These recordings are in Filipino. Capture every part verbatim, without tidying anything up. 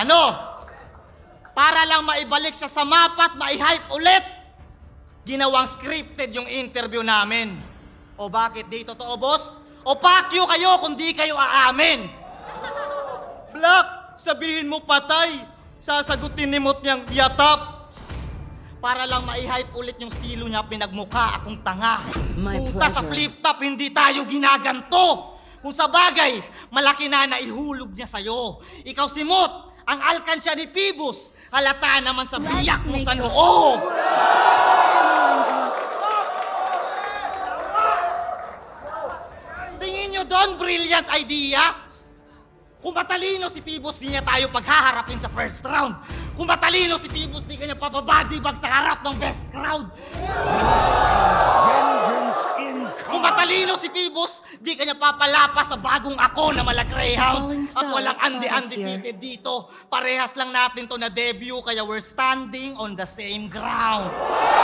Ano? Para lang maibalik siya sa mapa at mai-hype ulit. Ginawang scripted yung interview namin. O bakit di totoo, boss? O pakyo kayo kung di kayo aamin. Black, sabihin mo patay. Sasagutin ni Mot niyang yatap. Para lang mai-hype ulit yung stilo niya, pinagmukha akong tanga. Puta sa flip-top, hindi tayo ginaganto. Kung sa bagay, malaki na naihulog niya sa'yo. Ikaw si Mot, ang alkansya ni Phoebus. Halata naman sa biyak mo sa noo. Tingin nyo doon, brilliant idea? Kung matalino si Phoebus, di niya tayo paghaharapin sa first round. Kung matalino si Phoebus, di kanya papabadibag sa harap ng best crowd. Kung matalino si Phoebus, di kanya papalapas sa bagong ako na malagreyhound. At walang undefeated dito. Parehas lang natin to na debut, kaya we're standing on the same ground.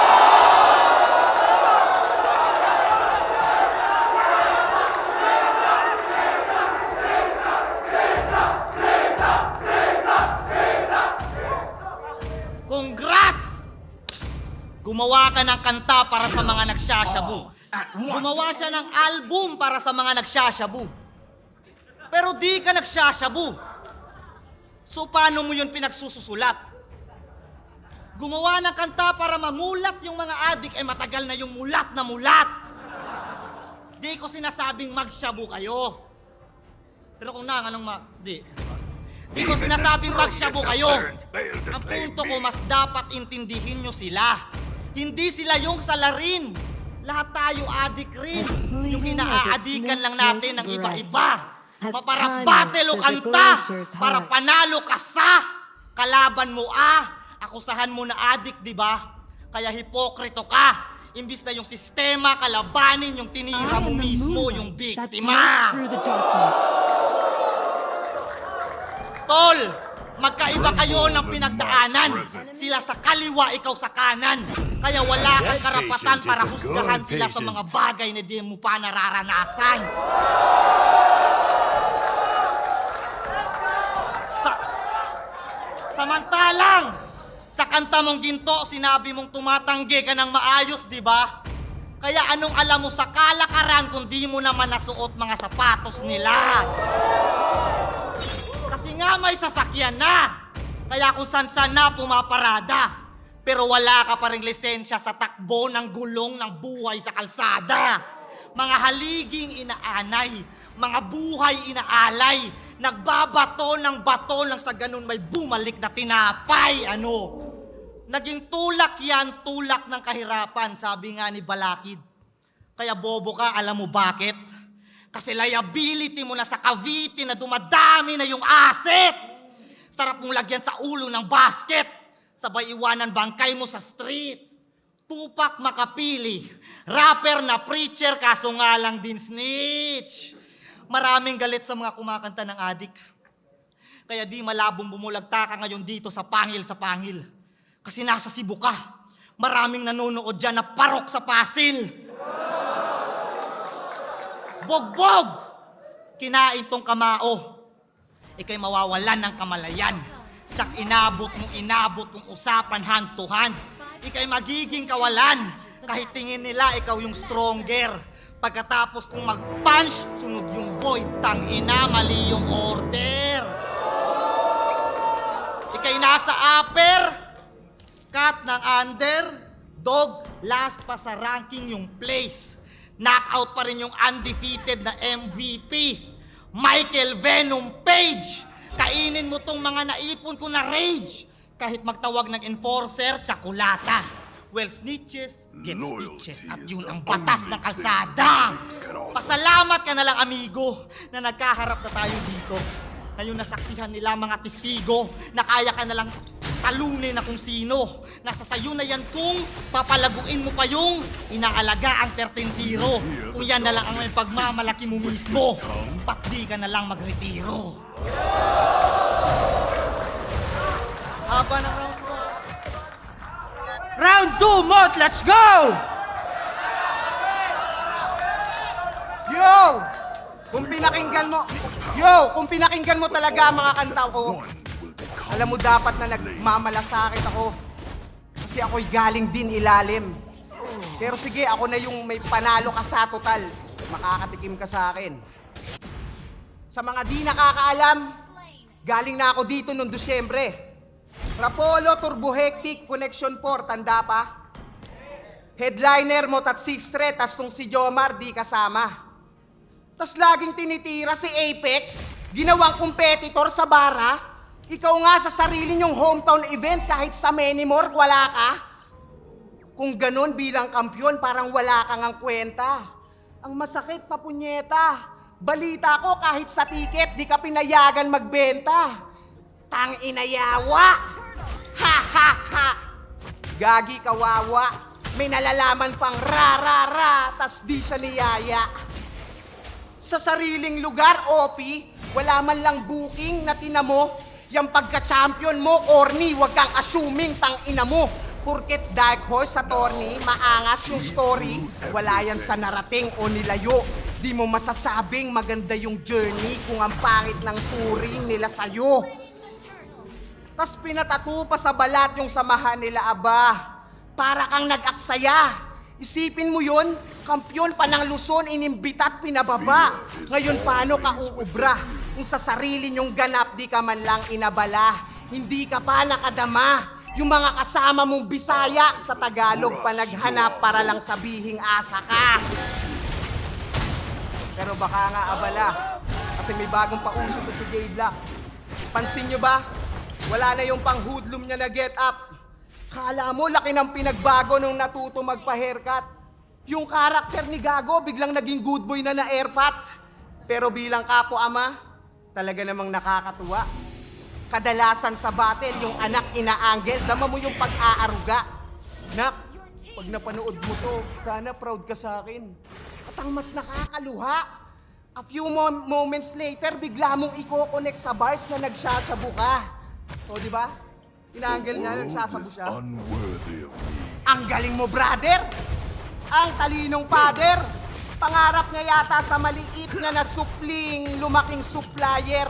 Congrats! Gumawa ka ng kanta para sa mga nagsasyabu. Gumawa siya ng album para sa mga nagsasyabu. Pero di ka nagsasyabu. So paano mo yun pinagsususulat? Gumawa ng kanta para mamulat yung mga adik, eh matagal na yung mulat na mulat. Di ko sinasabing magsyabu kayo. Pero kung na, anong ma... Di. Di ko sinasabing magsyabu kayo. Ang punto ko, mas dapat intindihin nyo sila. Hindi sila yung salarin. Lahat tayo adik rin. Yung hinaaadikan lang natin ng iba-iba. Para battle o kanta. Para panalo ka sa kalaban mo ah. Akusahan mo na adik, di ba? Kaya hipokrito ka. Imbis na yung sistema kalabanin, yung tinira mo mismo, yung biktima. Tol, magkaiba kayo ng pinagdaanan. Sila sa kaliwa, ikaw sa kanan. Kaya wala kang karapatan para husgahan sila sa mga bagay na di mo pa nararanasan. Sa Samantalang, sa kanta mong ginto, sinabi mong tumatanggi ka ng maayos, di ba? Kaya anong alam mo sa kalakaran kung di mo naman nasuot mga sapatos nila? Nga may sasakyan na, kaya kung san-san na pumaparada. Pero wala ka pa ring lisensya sa takbo ng gulong ng buhay sa kalsada. Mga haliging inaanay, mga buhay inaalay, nagbabato ng bato lang sa ganun may bumalik na tinapay. Ano? Naging tulak yan, tulak ng kahirapan, sabi nga ni Balakid. Kaya bobo ka, alam mo bakit? Kasi liability mo na sa Cavite na dumadami na yung asset. Sarap mong lagyan sa ulo ng basket. Sabay iwanan bangkay mo sa streets. Tupac Makapili, rapper na preacher kaso nga lang din snitch. Maraming galit sa mga kumakanta ng adik. Kaya di malabong bumulagta ka ngayon dito sa pangil sa pangil. Kasi nasa Cebu ka. Maraming nanonood dyan na parok sa pasil. Bogbog! Kinain tong kamao. Ika'y mawawalan ng kamalayan. Tsak inabot mong inabot kung usapan hand to hand. Ika'y magiging kawalan. Kahit tingin nila ikaw yung stronger. Pagkatapos kung mag-punch, sunod yung void. Tang ina, mali yung order. Ika'y nasa upper, cut ng under, dog, last pa sa ranking yung place. Knockout pa rin yung undefeated na M V P, Michael Venom Page. Kainin mo tong mga naipon ko na rage. Kahit magtawag ng enforcer, tsakulata. Well, snitches, get stitches. At yun ang batas ng kalsada. Pasalamat ka na lang, amigo, na nagkaharap na tayo dito. Ngayon nasaksihan nila mga testigo na kaya ka na lang talunin na kung sino. Nasa sayo na yan kung papalaguin mo pa yung inaalaga ang thirteen zero. Kung yan na lang ang may pagmamalaki mo mismo, ba't di ka na lang magretiro? Haba ng round one. Round two, Mot! Let's go! Yo! Kung pinakinggan mo, yo! Kung pinakinggan mo talaga ang mga kanta ko, Alam mo, dapat na nagmamalasakit ako. Kasi ako'y galing din ilalim. Pero sige, ako na yung may panalo ka sa total. Makakatikim ka sa akin. Sa mga di nakakaalam, galing na ako dito noong Disyembre. Rapolo, Turbo Hectic, Connection four, tanda pa? Headliner mo, tat six threat, tas tong si Jomar, di kasama. Tas laging tinitira si Apex, ginawang competitor sa bara. Ikaw nga sa sarili nyong hometown event, kahit sa Menimore, wala ka. Kung ganon bilang kampyon, parang wala kang ang kwenta. Ang masakit, papunyeta. Balita ko kahit sa ticket, di ka pinayagan magbenta. Tang inayawa. Ha ha ha. Gagi kawawa. May nalalaman pang ra ra ra, tas di siya niyaya. Sa sariling lugar, O P, wala man lang booking na tinamo. Yang pagka-champion mo, corny, wag kang assuming tang ina mo. Porket dark horse sa tourney, maangas yung story, wala yan sa narating o nilayo. Di mo masasabing maganda yung journey kung ang pangit ng turing nila sa'yo. Tas pinatato pa sa balat yung samahan nila, aba. Para kang nag-aksaya. Isipin mo yun, kampyon pa ng Luzon, inimbita't pinababa. Ngayon paano ka uubra? Kung sa sarili nyong ganap, di ka man lang inabala. Hindi ka pa nakadama. Yung mga kasama mong Bisaya sa Tagalog pa naghanap para lang sabihing asa ka. Pero baka nga abala, kasi may bagong pauso to si J-Black. Pansin nyo ba? Wala na yung pang-hoodlum niya na get up. Kala mo, laki ng pinagbago nung natuto magpa-haircut. Yung karakter ni Gago, biglang naging good boy na na-airpat. Pero bilang kapo-ama, talaga namang nakakatuwa. Kadalasan sa battle, yung anak ina-angle, dama mo yung pag-aaruga. Nak, pag napanood mo to, sana proud ka sa akin. At ang mas nakakaluha, a few mo moments later, bigla mong i-connect sa bars na nagsasabu ka. O, di ba? Ina-angle niya, nagsasabu siya. Ang galing mo, brother! Ang talinong father! Pangarap niya yata sa maliit na nasupling, lumaking supplier.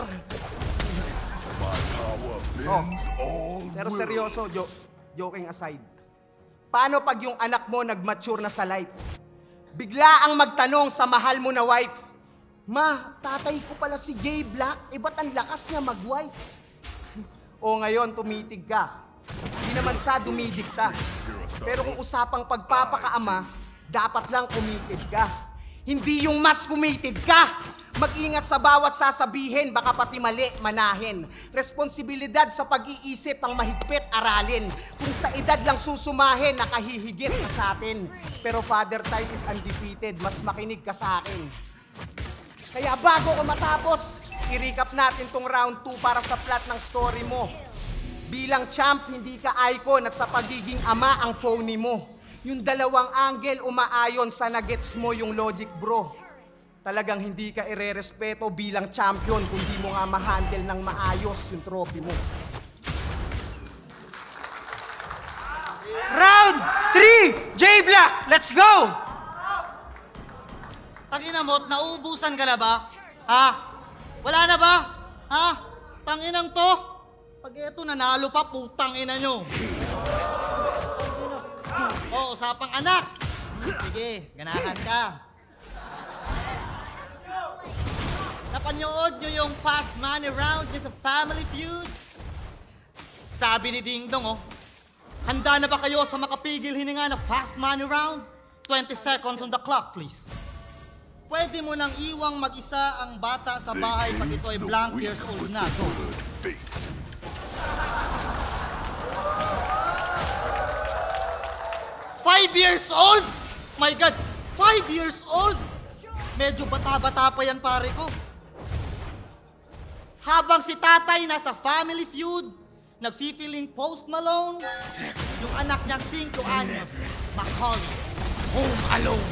Oh, pero seryoso, jo joking aside. Paano pag yung anak mo nag-mature na sa life? Bigla ang magtanong sa mahal mo na wife, Ma, tatay ko pala si J-Black, eh ba't ang lakas niya mag-whites? O ngayon, tumitig ka. Hindi naman sa dumidikta. Pero kung usapang pagpapakaama, dapat lang committed ka. Hindi yung mas committed ka. Mag-ingat sa bawat sasabihin, baka pati mali, manahin. Responsibilidad sa pag-iisip ang mahigpit aralin. Kung sa edad lang susumahin, nakahihigit na sa atin. Pero Father Time is undefeated, mas makinig ka sa akin. Kaya bago ko matapos, i-recap natin tong round two para sa plot ng story mo. Bilang champ, hindi ka icon at sa pagiging ama ang phony mo. Yung dalawang angle umaayon sa nagets mo yung logic, bro. Talagang hindi ka ire-respeto bilang champion kung di mo nga ma-handle ng maayos yung trophy mo. Round three! J-Black, let's go! Tangina mo, nauubusan ka na ba? Ha? Wala na ba? Ha? Tanginang to? Pag eto nanalo pa, putang ina nyo. Oo, usapang anak. Sige, ganahan ka. Napanood nyo yung Fast Money Round niya sa Family Feud? Sabi ni Ding Dong, oh, handa na ba kayo sa makapigil hininga na Fast Money Round? twenty seconds on the clock, please. Pwede mo nang iwang mag-isa ang bata sa bahay pag ito ay blank years old na. Go. Five years old? My God, five years old? Medyo bata-bata pa yan, pare ko. Habang si tatay nasa Family Feud, nagfi-feeling Post Malone, yung anak niyang singko anyos, Macaulay, home alone.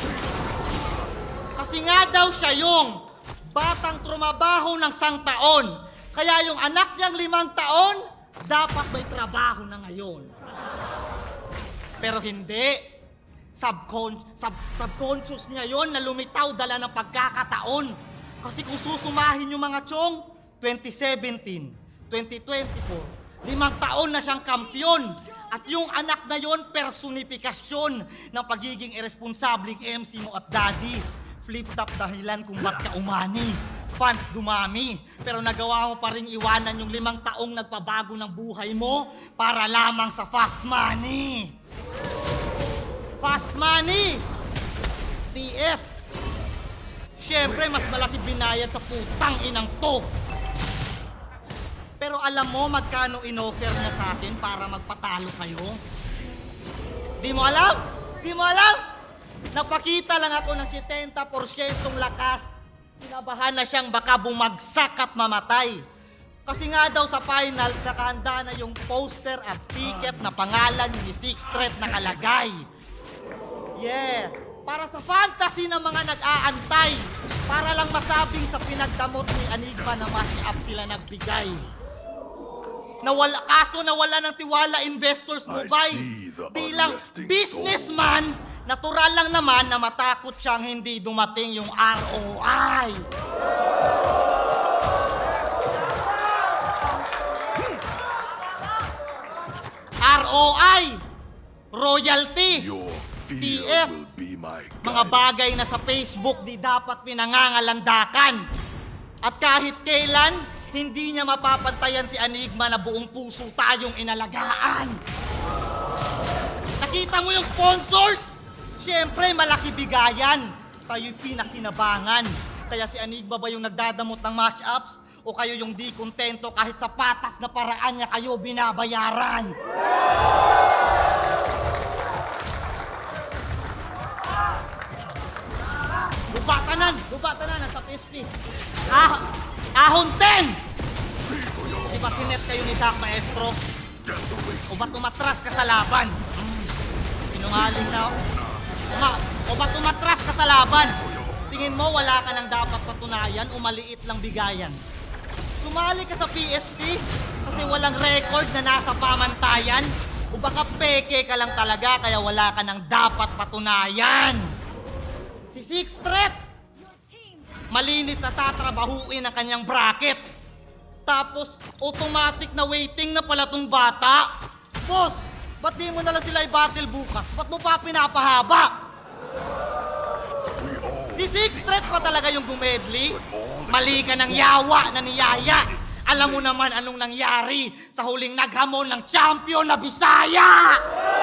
Kasi nga daw siya yung batang trumabaho ng sang taon. Kaya yung anak niyang limang taon, dapat may trabaho na ngayon. Pero hindi. Subcon sub subconscious niya yon na lumitaw dala ng pagkakataon. Kasi kung susumahin yung mga chong, twenty seventeen, twenty twenty-four, limang taon na siyang kampyon. At yung anak na yon, personifikasyon ng pagiging irresponsableng M C mo at daddy. Flip-top dahilan kung ba't ka umani. Fans dumami, pero nagawa mo pa rin iwanan yung limang taong nagpabago ng buhay mo para lamang sa fast money. Fast money! T F! Siyempre, mas malaki binayad sa putang inang to. Pero alam mo magkano inoffer niya sa akin para magpatalo sa'yo? Di mo alam? Di mo alam? Napakita lang ako ng seventy porsyentong lakas. Kinabahan na siyang baka bumagsak at mamatay. Kasi nga daw sa finals, nakahanda na yung poster at ticket na pangalan ni Sixth Threat nakalagay. Yeah, para sa fantasy ng mga nag-aantay. Para lang masabing sa pinagdamot ni Enigma na match-up sila nagbigay. Nawala, kaso nawala ng tiwala investors mo, bay. Bilang businessman, natural lang naman na matakot siyang hindi dumating yung R O I. R O I, royalty, T F, mga bagay na sa Facebook di dapat pinangangalandakan. At kahit kailan, hindi niya mapapantayan si Enigma na buong puso tayong inalagaan. Nakita mo yung sponsors? Siyempre, malaki bigayan. Tayo'y pinakinabangan. Kaya si Enigma ba yung nagdadamot ng match-ups? O kayo yung di kontento kahit sa patas na paraan niya kayo binabayaran? Lubatanan! Lubatanan! Nasa P S P. Ah, ahon ten! Di ba sinet kayo ni Doc Maestro? O ba't umatras ka sa laban? Hmm. Sinungaling na ako. Uma, o ba't umatras ka sa laban? Tingin mo wala ka nang dapat patunayan o maliit lang bigayan? Sumali ka sa P S P kasi walang record na nasa pamantayan? O baka peke ka lang talaga kaya wala ka nang dapat patunayan? Si Sixth Threat, malinis na tatrabahuin ang kanyang bracket. Tapos, automatic na waiting na pala tong bata. Boss, ba't di mo nalang sila i-battle bukas? Ba't mo pa pinapahaba? Si Sixth Threat pa talaga yung gumedli? Mali ka ng yawa na niyaya. Alam mo naman anong nangyari sa huling naghamon ng champion na Bisaya!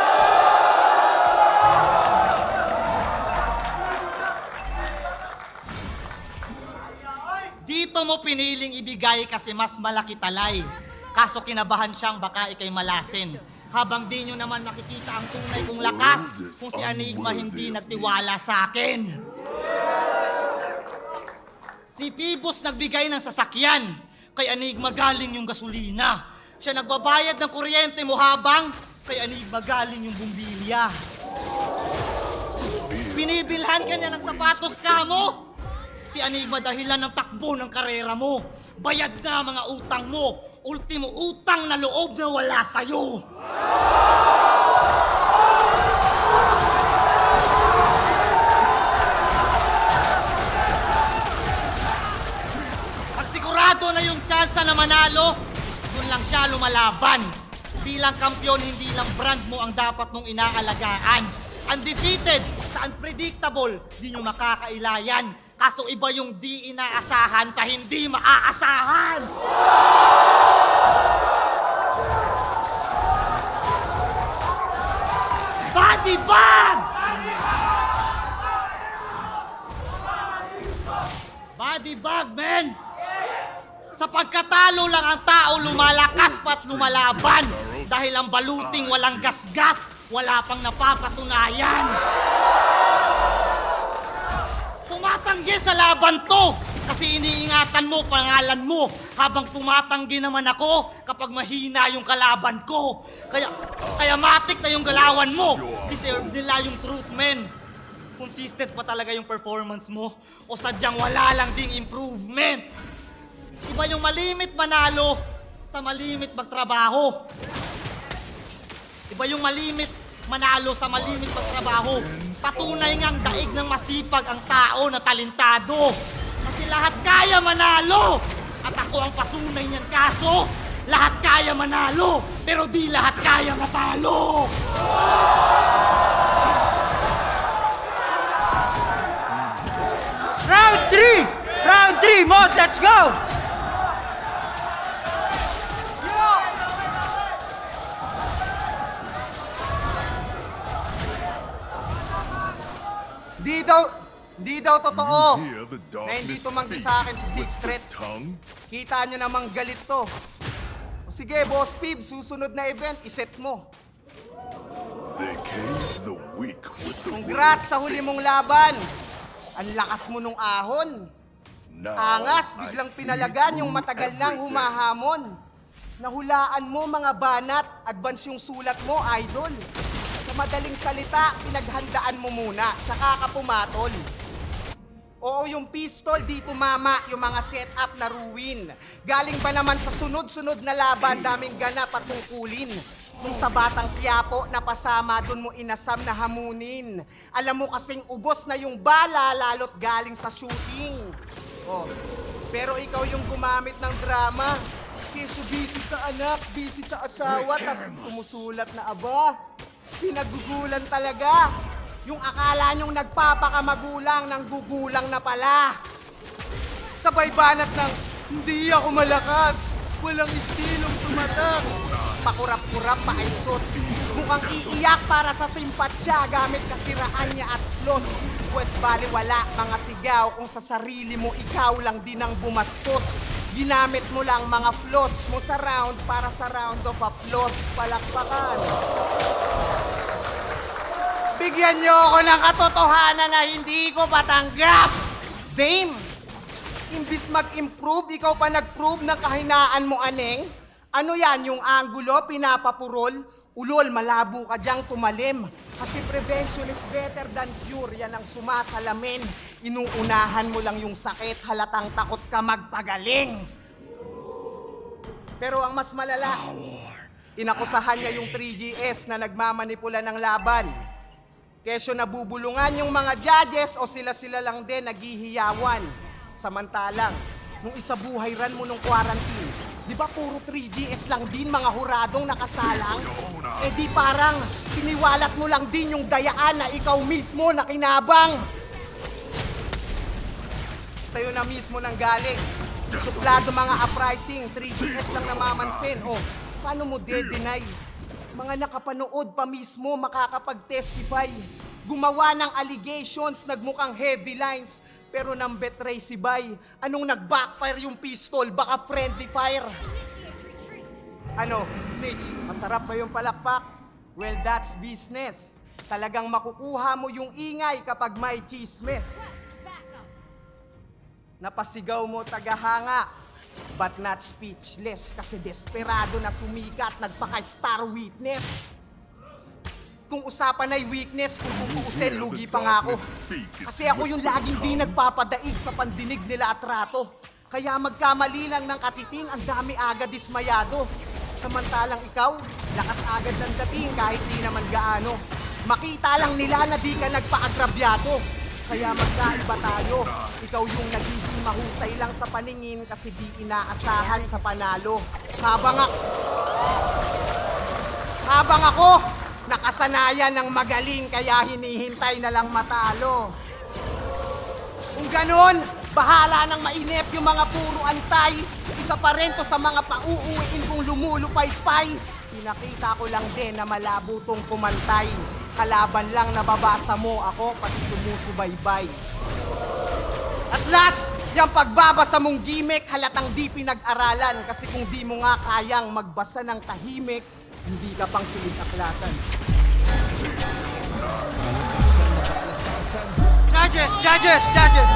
Dito mo piniling ibigay kasi mas malaki talay. Kaso kinabahan siyang baka ikay malasin. Habang di nyo naman makikita ang tunay kong lakas kung si Enigma hindi nagtiwala sa akin. Si Pibos nagbigay ng sasakyan. Kay Enigma galing yung gasolina. Siya nagbabayad ng kuryente mo habang kay Enigma galing yung bumbilya. Binibilhan ka niya ng sapatos ka mo. Si Enigma dahilan ng takbo ng karera mo. Bayad na mga utang mo. Ultimo utang na loob na wala sa'yo. Pag sigurado na yung tsansa na manalo, dun lang siya lumalaban. Bilang kampyon, hindi lang brand mo ang dapat mong inaalagaan. Undefeated sa unpredictable, di nyo makakailayan. Kaso iba yung di inaasahan sa hindi maaasahan. Body bag! Body bag, man! Sa pagkatalo lang ang tao lumalakas pa't lumalaban. Dahil ang baluting walang gasgas, wala pang napapatunayan. Tumatanggi sa laban to kasi iniingatan mo pangalan mo habang tumatanggi naman ako kapag mahina yung kalaban ko. Kaya, kaya matik na yung galawan mo. Deserve nila yung truth, men. Consistent pa talaga yung performance mo o sadyang wala lang ding improvement. Iba yung malimit manalo sa malimit magtrabaho. Iba yung malimit manalo sa malimit magtrabaho. Patunay ngang daig ng masipag ang tao na talentado. Kasi lahat kaya manalo. At ako ang patunay niyan kaso, Lahat kaya manalo, pero di lahat kaya matalo! Round three! Round three, Mod, let's go! Di daw, di daw totoo na hindi tumanggi sa akin si Sixth Threat. Kita nyo namang galit to. O sige, Boss Pib, susunod na event, iset mo. Congrats sa huli mong laban. Ang lakas mo nung ahon. Angas, biglang pinalagan yung matagal nang humahamon. Nahulaan mo mga banat, advance yung sulat mo, idol. Sa madaling salita, pinaghandaan mo muna, tsaka ka pumatol. Oo, yung pistol, di tumama yung mga setup na ruin. Galing ba naman sa sunod-sunod na laban, daming ganap at tungkulin. Kung sa Batang Quiapo, napasama, dun mo inasam na hamunin. Alam mo kasing ubos na yung bala, lalot galing sa shooting. Oh, pero ikaw yung gumamit ng drama. Kesyo busy sa anak, busy sa asawa, tas sumusulat na aba. Pinagugulan talaga. Yung akala nyong nagpapakamagulang ng gugulang na pala. Sabay banat ng, hindi ako malakas. Walang istilong tumatak. Pakurap-kurap pa ay sos. Mukhang iiyak para sa simpatsya gamit kasiraan niya at flos. Pwes bali wala mga sigaw kung sa sarili mo ikaw lang din ang bumastos. Ginamit mo lang mga flaws mo sa round para sa round of applause. Palakpakan. Bigyan niyo ako ng katotohanan na hindi ko patanggap. Dame, imbis mag-improve, ikaw pa nag-prove na kahinaan mo, aneng. Ano yan, yung angulo, pinapapurol? Ulol, malabo ka diyang tumalim. Kasi prevention is better than cure, yan ang sumasalamin. Inuunahan mo lang yung sakit, halatang takot ka magpagaling. Pero ang mas malala, inakusahan niya yung three G S na nagmamanipula ng laban. Kesyo nabubulungan yung mga judges o sila-sila lang din naghihiyawan. Samantalang, nung isabuhay ran mo nung quarantine, di ba puro three G S lang din mga huradong nakasalang? Eh di parang siniwalat mo lang din yung dayaan na ikaw mismo nakinabang. Sa'yo na mismo nang galing. Suplado mga uprising, three G S lang namamansin. O, paano mo de-deny? Mga nakapanood pa mismo makakapag-testify. Gumawa ng allegations, nagmukhang heavy lines, pero nang betray si Bay. Anong nag-backfire yung pistol? Baka friendly fire. Ano, Snitch, masarap ba yung palakpak? Well, that's business. Talagang makukuha mo yung ingay kapag may chismes. Napasigaw mo tagahanga, but not speechless kasi desperado na sumikat, nagpaka-star witness. Kung usapan ay weakness, kung tutuusin, lugi pa nga ako. Kasi ako yung laging di nagpapadaig sa pandinig nila at rato. Kaya magkamali lang ng katiting, ang dami agad dismayado. Samantalang ikaw, lakas agad ng dating kahit di naman gaano. Makita lang nila na di ka nagpa-agrabyado. Kaya magkaiba tayo. Ikaw yung nagiging mahusay lang sa paningin kasi di inaasahan sa panalo. Habang ako, habang ako, nakasanayan ng magaling kaya hinihintay na lang matalo. Kung ganon, bahala nang mainip yung mga puro antay. Isa pa rin to sa mga pauuwiin kong lumulupay-pay. Pinakita ko lang din na malabo tong kumantay. Kalaban lang nababasa mo ako pati sumusubaybay. At last, yung pagbabasa mong gimmick halatang di pinag-aralan kasi kung di mo nga kayang magbasa ng tahimik, hindi ka pang silig-aklatan. Judges, judges, judges!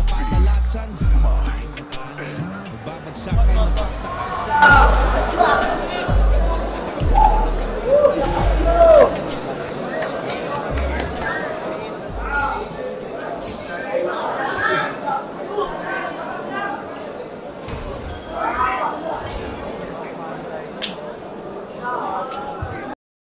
Babagsakan ng patakasan.